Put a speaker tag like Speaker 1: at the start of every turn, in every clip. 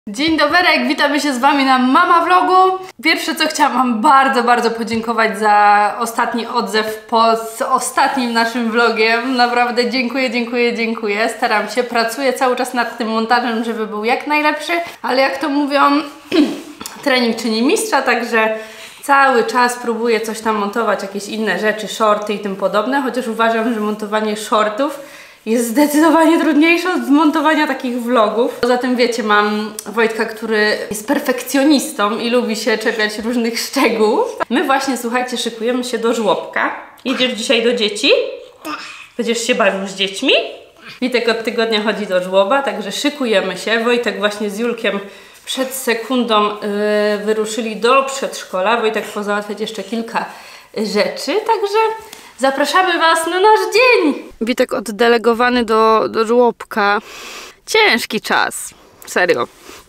Speaker 1: Dzień doberek, witamy się z Wami na Mama Vlogu. Pierwsze co chciałam bardzo podziękować za ostatni odzew pod ostatnim naszym vlogiem. Naprawdę dziękuję. Staram się, pracuję cały czas nad tym montażem, żeby był jak najlepszy, ale jak to mówią, trening czyni mistrza, także cały czas próbuję coś tam montować, jakieś inne rzeczy, shorty i tym podobne, chociaż uważam, że montowanie shortów jest zdecydowanie trudniejsze od montowania takich vlogów. Poza tym wiecie, mam Wojtka, który jest perfekcjonistą i lubi się czepiać różnych szczegółów. My właśnie, słuchajcie, szykujemy się do żłobka. Jedziesz dzisiaj do dzieci? Tak. Będziesz się bawił z dziećmi? Witek od tygodnia chodzi do żłoba, także szykujemy się. Wojtek właśnie z Julkiem przed sekundą wyruszyli do przedszkola. Wojtek pozałatwiać jeszcze kilka rzeczy, także zapraszamy Was na nasz dzień! Witek oddelegowany do żłobka. Ciężki czas. Serio.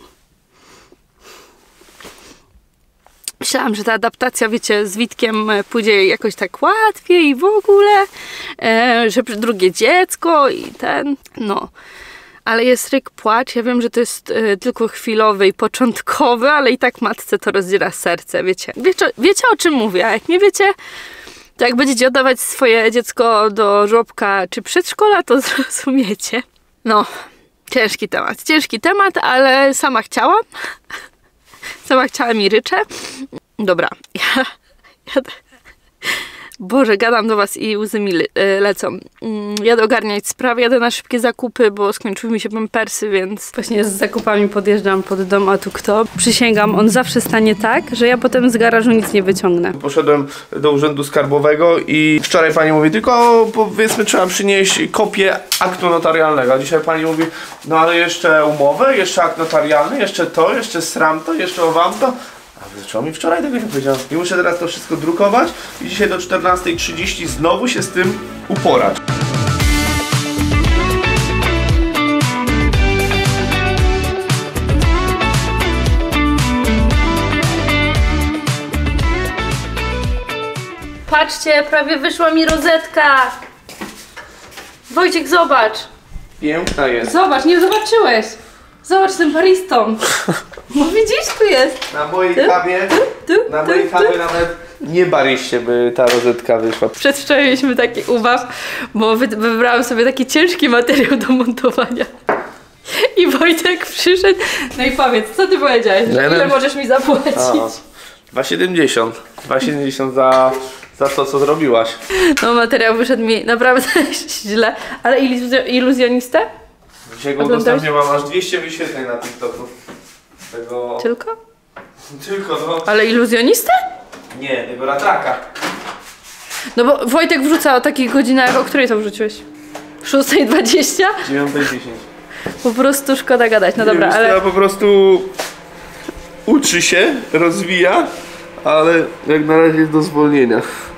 Speaker 1: Myślałam, że ta adaptacja, wiecie, z Witkiem pójdzie jakoś tak łatwiej i w ogóle, że drugie dziecko i no. Ale jest ryk, płacz. Ja wiem, że to jest tylko chwilowy i początkowy, ale i tak matce to rozdziera serce, wiecie. Wiecie o czym mówię, a jak nie wiecie, to jak będziecie oddawać swoje dziecko do żłobka czy przedszkola, to zrozumiecie. No, ciężki temat, ale sama chciałam. Sama chciałam i ryczę. Dobra, Boże, gadam do Was i łzy mi lecą. Jadę ogarniać sprawy, jadę na szybkie zakupy, bo skończyły mi się pampersy, więc właśnie z zakupami podjeżdżam pod dom, a tu kto? Przysięgam, on zawsze stanie tak, że ja potem z garażu nic nie wyciągnę.
Speaker 2: Poszedłem do urzędu skarbowego i wczoraj pani mówi, tylko powiedzmy trzeba przynieść kopię aktu notarialnego. A dzisiaj pani mówi, no ale jeszcze umowę, jeszcze akt notarialny, jeszcze to, jeszcze sram to, jeszcze owam to. A dlaczego mi wczoraj tego nie powiedziałem? I muszę teraz to wszystko drukować i dzisiaj do 14:30 znowu się z tym uporać.
Speaker 1: Patrzcie, prawie wyszła mi rozetka. Wojciek, zobacz.
Speaker 2: Piękna jest.
Speaker 1: Zobacz, nie zobaczyłeś. Zobacz tym baristą. No widzisz, tu jest.
Speaker 2: Na mojej kawie, nawet nie baryście by ta rozetka wyszła.
Speaker 1: Przedwczoraj mieliśmy taki ubaw, bo wybrałam sobie taki ciężki materiał do montowania. I Wojtek przyszedł. No i powiedz, co ty powiedziałeś? Ile możesz mi zapłacić?
Speaker 2: 2,70. 2,70 za to, co zrobiłaś. No
Speaker 1: materiał wyszedł mi naprawdę źle. Ale iluzjonistę?
Speaker 2: Dzisiaj go udostępniam, aż 200 wyświetleń na TikToku. Tego...
Speaker 1: Tylko?
Speaker 2: Tylko, no.
Speaker 1: Ale iluzjonistę?
Speaker 2: Nie, tego ratraka.
Speaker 1: No bo Wojtek wrzuca o takich godzinach, o której to wrzuciłeś? 6:20?
Speaker 2: 9:10.
Speaker 1: Po prostu szkoda gadać, no dobra, ale...
Speaker 2: Ja po prostu uczy się, rozwija, ale jak na razie jest do zwolnienia.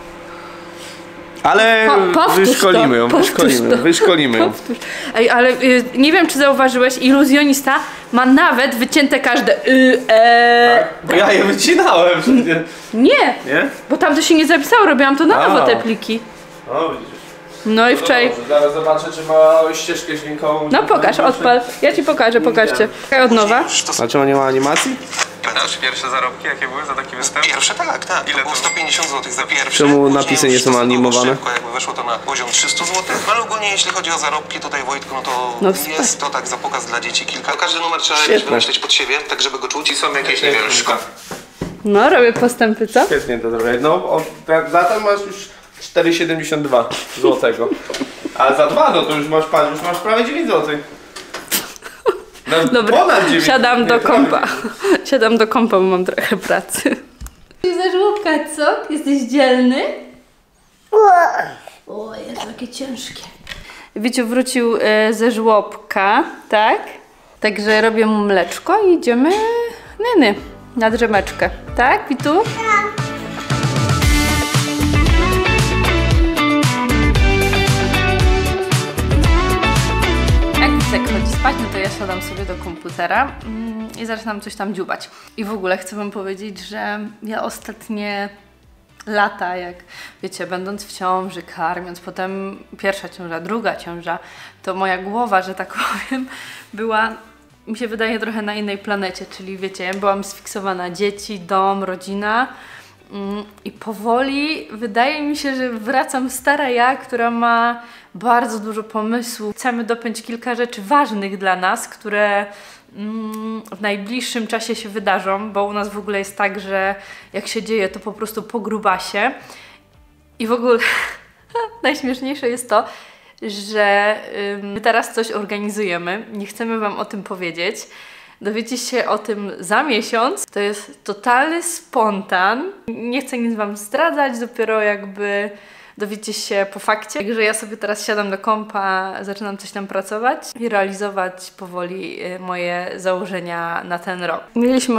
Speaker 2: Ale wyszkolimy ją, wyszkolimy ją.
Speaker 1: Ej, ale nie wiem, czy zauważyłeś, iluzjonista ma nawet wycięte każde
Speaker 2: Tak, bo ja je wycinałem przecież.
Speaker 1: Nie, bo tam to się nie zapisało, robiłam to na nowo te pliki.
Speaker 2: No widzisz.
Speaker 1: No i wczoraj...
Speaker 2: Zaraz zobaczę, czy ma ścieżkę dźwiękową.
Speaker 1: No pokaż, odpal. Ja ci pokażę, pokażcie. Od nowa.
Speaker 2: A czemu nie ma animacji?
Speaker 3: Pamiętasz pierwsze zarobki, jakie były za taki występ? Pierwsze tak. Ile było 150 zł za pierwsze.
Speaker 2: Czemu napisy nie są animowane?
Speaker 3: Szybko, jakby weszło to na poziom 300 zł. Ale ogólnie jeśli chodzi o zarobki tutaj, Wojtku, no to jest to tak za pokaz dla dzieci kilka. Każdy numer trzeba wymyślić pod siebie, tak żeby go czuć i są jakieś, nie wiem, szkoły.
Speaker 1: No robię postępy, co?
Speaker 2: Świetnie to zrobię. No za to masz już 4,72 złotego. A za 2 no to już masz prawie 9 zł. No,
Speaker 1: dobra, siadam do kompa. Siadam do kompa, bo mam trochę pracy. Za żłobka, co? Jesteś dzielny? O, jest takie ciężkie. Wiciu wrócił ze żłobka, tak? Także robię mu mleczko i idziemy na drzemeczkę. Tak, Witu? Tak. Jak chodzi spać, no to ja siadam sobie do komputera i zaczynam coś tam dziubać. I w ogóle chcę wam powiedzieć, że ja ostatnie lata, jak wiecie, będąc w ciąży, karmiąc, potem pierwsza ciąża, druga ciąża, to moja głowa, że tak powiem, była mi się wydaje trochę na innej planecie, czyli wiecie, ja byłam sfiksowana dzieci, dom, rodzina i powoli wydaje mi się, że wracam stara ja, która ma bardzo dużo pomysłów. Chcemy dopiąć kilka rzeczy ważnych dla nas, które w najbliższym czasie się wydarzą, bo u nas w ogóle jest tak, że jak się dzieje, to po prostu po grubasie. I w ogóle najśmieszniejsze jest to, że my teraz coś organizujemy. Nie chcemy wam o tym powiedzieć. Dowiecie się o tym za miesiąc. To jest totalny spontan. Nie chcę nic wam zdradzać, dopiero jakby dowiecie się po fakcie. Także ja sobie teraz siadam do kompa, zaczynam coś tam pracować i realizować powoli moje założenia na ten rok. Mieliśmy o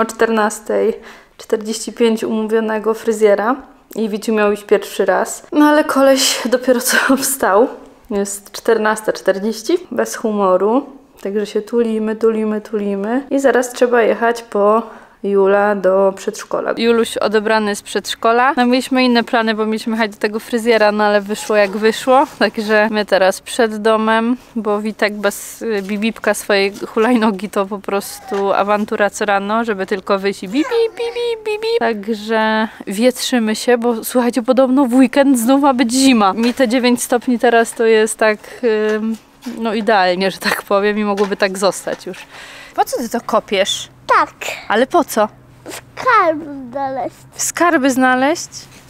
Speaker 1: 14:45 umówionego fryzjera i Wiciu miał iść pierwszy raz. No ale koleś dopiero co wstał. Jest 14:40, bez humoru. Także się tulimy i zaraz trzeba jechać po Jula do przedszkola. Juluś odebrany z przedszkola. No mieliśmy inne plany, bo mieliśmy jechać do tego fryzjera, no ale wyszło jak wyszło. Także my teraz przed domem, bo Witek bez bibipka swojej hulajnogi to po prostu awantura co rano, żeby tylko wyjść i bibi. Także wietrzymy się, bo słuchajcie, podobno w weekend znów ma być zima. Mi te 9 stopni teraz to jest tak... no idealnie, że tak powiem, i mogłoby tak zostać już. Po co ty to kopiesz?
Speaker 4: Tak.
Speaker 1: Ale po co?
Speaker 4: Skarb znaleźć.
Speaker 1: Skarby znaleźć?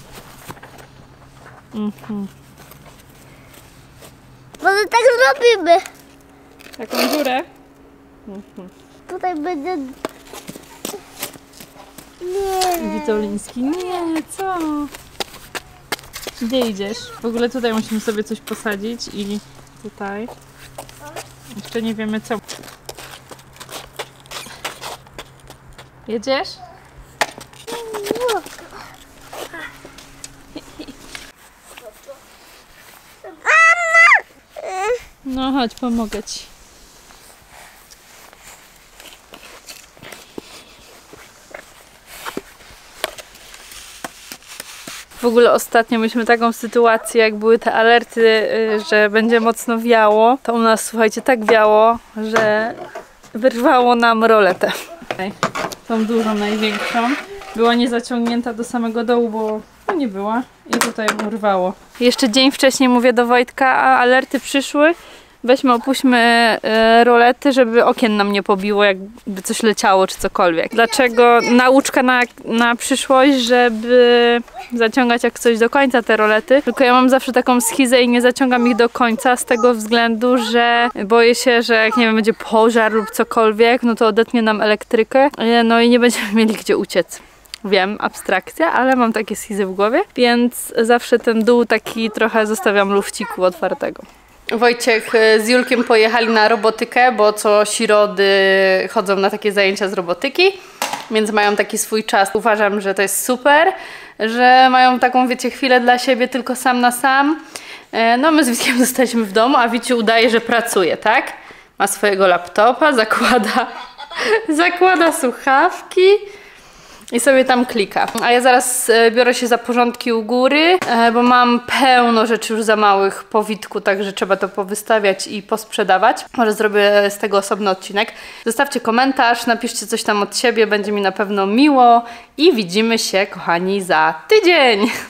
Speaker 4: Może tak zrobimy.
Speaker 1: Taką dziurę?
Speaker 4: Tutaj będzie... Nie.
Speaker 1: Witoliński. Nie, co? Gdzie idziesz? W ogóle tutaj musimy sobie coś posadzić i tutaj. Jeszcze nie wiemy co. Jedziesz? No chodź, pomogę ci. W ogóle ostatnio mieliśmy taką sytuację, jak były te alerty, że będzie mocno wiało, to u nas, słuchajcie, tak wiało, że wyrwało nam roletę. Tą dużą, największą. Była niezaciągnięta do samego dołu, bo no nie była i tutaj urwało. Jeszcze dzień wcześniej mówię do Wojtka, a alerty przyszły. Weźmy, opuśćmy rolety, żeby okien nam nie pobiło, jakby coś leciało czy cokolwiek. Dlaczego? Nauczka na przyszłość, żeby zaciągać jak coś do końca te rolety. Tylko ja mam zawsze taką schizę i nie zaciągam ich do końca z tego względu, że boję się, że jak nie wiem, będzie pożar lub cokolwiek, no to odetnie nam elektrykę, no i nie będziemy mieli gdzie uciec. Wiem, abstrakcja, ale mam takie schizy w głowie, więc zawsze ten dół taki trochę zostawiam lufciku otwartego. Wojciech z Julkiem pojechali na robotykę, bo co środy chodzą na takie zajęcia z robotyki, więc mają taki swój czas. Uważam, że to jest super, że mają taką, wiecie, chwilę dla siebie tylko sam na sam. No my z Witkiem zostaliśmy w domu, a Wiciu udaje, że pracuje, tak? Ma swojego laptopa, zakłada słuchawki i sobie tam klika. A ja zaraz biorę się za porządki u góry, bo mam pełno rzeczy już za małych po Witku, także trzeba to powystawiać i posprzedawać. Może zrobię z tego osobny odcinek. Zostawcie komentarz, napiszcie coś tam od siebie, będzie mi na pewno miło i widzimy się, kochani, za tydzień.